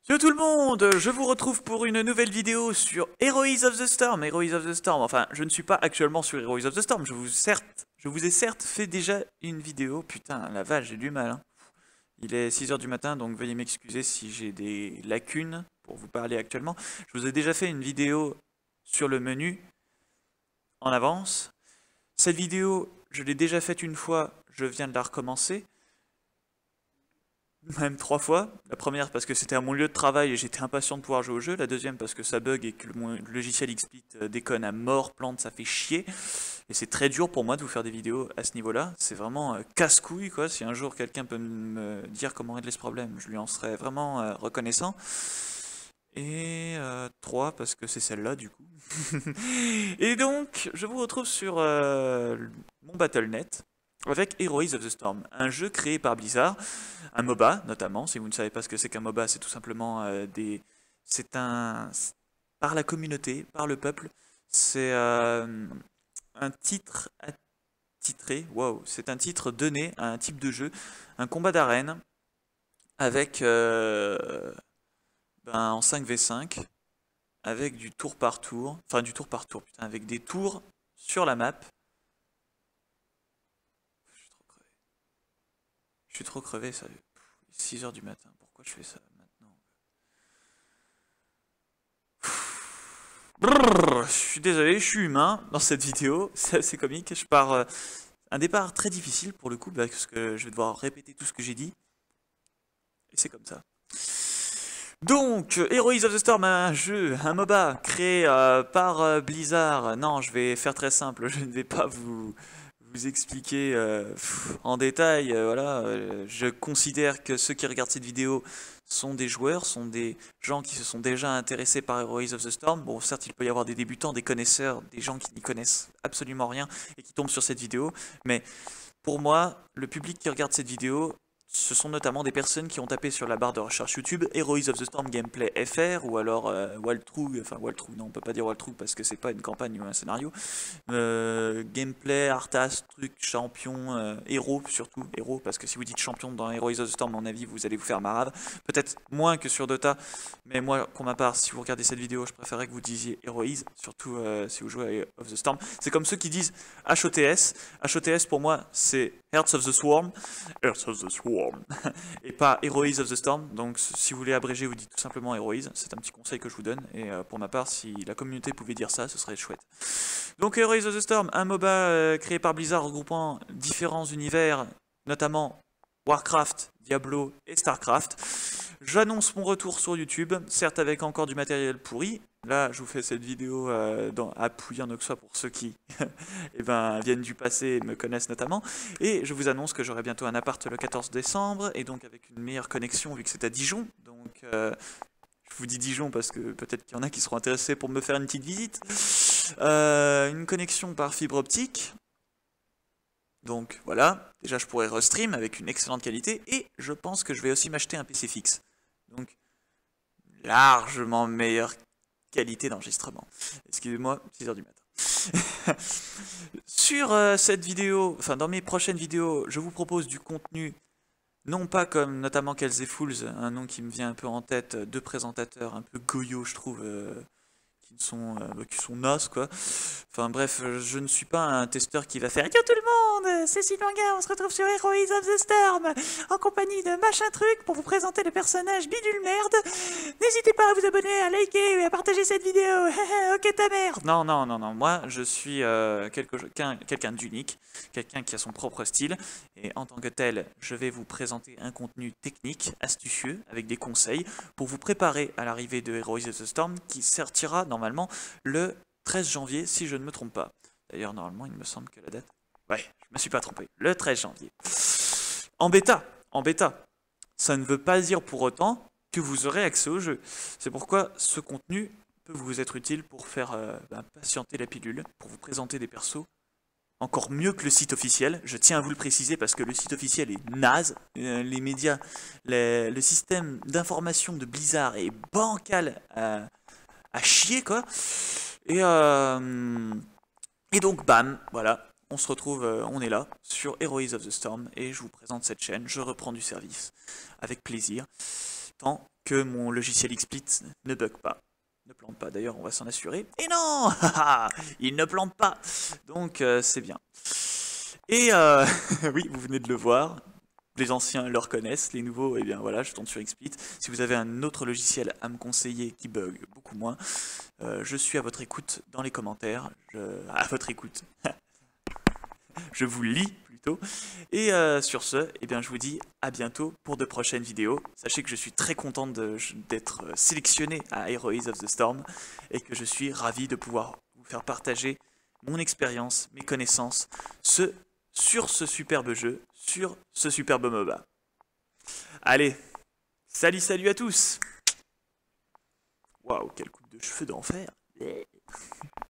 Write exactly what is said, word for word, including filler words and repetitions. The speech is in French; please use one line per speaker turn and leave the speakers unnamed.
Yo tout le monde, je vous retrouve pour une nouvelle vidéo sur Heroes of the Storm. Heroes of the Storm, enfin, je ne suis pas actuellement sur Heroes of the Storm, je vous, certes, je vous ai certes fait déjà une vidéo. Putain, la vache, j'ai du mal. Hein. Il est six heures du matin, donc veuillez m'excuser si j'ai des lacunes pour vous parler actuellement. Je vous ai déjà fait une vidéo sur le menu en avance. Cette vidéo, je l'ai déjà faite une fois, je viens de la recommencer. Même trois fois. La première parce que c'était à mon lieu de travail et j'étais impatient de pouvoir jouer au jeu. La deuxième parce que ça bug et que le logiciel XSplit déconne à mort, plante, ça fait chier. Et c'est très dur pour moi de vous faire des vidéos à ce niveau-là. C'est vraiment euh, casse-couille quoi. Si un jour quelqu'un peut me dire comment régler ce problème, je lui en serais vraiment euh, reconnaissant. Et euh, trois parce que c'est celle-là du coup. Et donc, je vous retrouve sur euh, mon Battle point net. Avec Heroes of the Storm, un jeu créé par Blizzard, un MOBA notamment. Si vous ne savez pas ce que c'est qu'un MOBA, c'est tout simplement euh, des... C'est un... Par la communauté, par le peuple, c'est euh, un titre attitré, wow, c'est un titre donné à un type de jeu, un combat d'arène avec euh, ben, en cinq v cinq, avec du tour par tour, enfin du tour par tour, putain, avec des tours sur la map. Je suis trop crevé, ça. six heures du matin, pourquoi je fais ça maintenant? Brrr, je suis désolé, je suis humain dans cette vidéo, c'est assez comique. Je pars euh, un départ très difficile pour le coup, parce que je vais devoir répéter tout ce que j'ai dit. Et c'est comme ça. Donc, Heroes of the Storm, un jeu, un MOBA créé euh, par euh, Blizzard. Non, je vais faire très simple, je ne vais pas vous... vous expliquer euh, pff, en détail, euh, voilà, euh, je considère que ceux qui regardent cette vidéo sont des joueurs, sont des gens qui se sont déjà intéressés par Heroes of the Storm. Bon, certes, il peut y avoir des débutants, des connaisseurs, des gens qui n'y connaissent absolument rien et qui tombent sur cette vidéo, mais pour moi, le public qui regarde cette vidéo, ce sont notamment des personnes qui ont tapé sur la barre de recherche YouTube Heroes of the Storm Gameplay F R ou alors euh, Waltrug, enfin Waltrug, non on peut pas dire Waltrug parce que c'est pas une campagne ou un scénario. Euh, gameplay, Arthas, truc, champion, euh, héros surtout, héros, parce que si vous dites champion dans Heroes of the Storm, à mon avis, vous allez vous faire marave. Peut-être moins que sur Dota, mais moi, pour ma part, si vous regardez cette vidéo, je préférerais que vous disiez Heroes, surtout euh, si vous jouez à of the Storm. C'est comme ceux qui disent H O T S. H O T S pour moi, c'est Hearts of the Swarm. Hearts of the Swarm. Et pas Heroes of the Storm. Donc si vous voulez abréger, vous dites tout simplement Heroes. C'est un petit conseil que je vous donne. Et euh, pour ma part, si la communauté pouvait dire ça, ce serait chouette. Donc Heroes of the Storm, un MOBA euh, créé par Blizzard regroupant différents univers, notamment Warcraft, Diablo et Starcraft. J'annonce mon retour sur YouTube, certes avec encore du matériel pourri. Là, je vous fais cette vidéo euh, dans, à Pouilly-en-Auxois pour ceux qui eh ben, viennent du passé et me connaissent notamment. Et je vous annonce que j'aurai bientôt un appart le quatorze décembre, et donc avec une meilleure connexion vu que c'est à Dijon. Donc, euh, je vous dis Dijon parce que peut-être qu'il y en a qui seront intéressés pour me faire une petite visite. Euh, une connexion par fibre optique. Donc voilà, déjà je pourrais restream avec une excellente qualité, et je pense que je vais aussi m'acheter un P C fixe. Donc largement meilleure qualité d'enregistrement. Excusez-moi, six heures du matin. Sur euh, cette vidéo, enfin dans mes prochaines vidéos, je vous propose du contenu, non pas comme notamment Kells et Fools, un nom qui me vient un peu en tête, deux présentateurs un peu goyo je trouve, euh, qui sont, euh, qui sont nazes quoi. Enfin bref, je ne suis pas un testeur qui va faire Yo tout le monde, c'est Sylvain, on se retrouve sur Heroes of the Storm en compagnie de machin truc pour vous présenter le personnage bidule merde. N'hésitez pas à vous abonner, à liker et à partager cette vidéo. Ok ta merde. Non, non, non, non, moi je suis euh, quelqu'un quelqu'un d'unique, quelqu'un qui a son propre style, et en tant que tel, je vais vous présenter un contenu technique, astucieux, avec des conseils pour vous préparer à l'arrivée de Heroes of the Storm qui sortira normalement le treize janvier si je ne me trompe pas. D'ailleurs normalement il me semble que la date... Ouais, je me suis pas trompé. Le treize janvier. En bêta, en bêta. Ça ne veut pas dire pour autant que vous aurez accès au jeu. C'est pourquoi ce contenu peut vous être utile pour faire euh, bah, patienter la pilule, pour vous présenter des persos encore mieux que le site officiel. Je tiens à vous le préciser parce que le site officiel est naze. Euh, les médias, les, le système d'information de Blizzard est bancal à, à chier quoi. Et, euh, et donc bam, voilà, on se retrouve, euh, on est là, sur Heroes of the Storm, et je vous présente cette chaîne, je reprends du service, avec plaisir. tant que mon logiciel XSplit ne bug pas. Ne plante pas, d'ailleurs, on va s'en assurer. Et non, il ne plante pas. Donc, euh, c'est bien. Et euh, oui, vous venez de le voir. Les anciens le reconnaissent, les nouveaux, eh bien voilà, je tourne sur XSplit. Si vous avez un autre logiciel à me conseiller qui bug beaucoup moins, euh, je suis à votre écoute dans les commentaires. Je... À votre écoute. Je vous lis plutôt. Et euh, sur ce, eh bien, je vous dis à bientôt pour de prochaines vidéos. Sachez que je suis très content d'être sélectionné à Heroes of the Storm et que je suis ravi de pouvoir vous faire partager mon expérience, mes connaissances, ce, sur ce superbe jeu, sur ce superbe MOBA. Allez, salut salut à tous. Waouh, quelle coupe de cheveux d'enfer.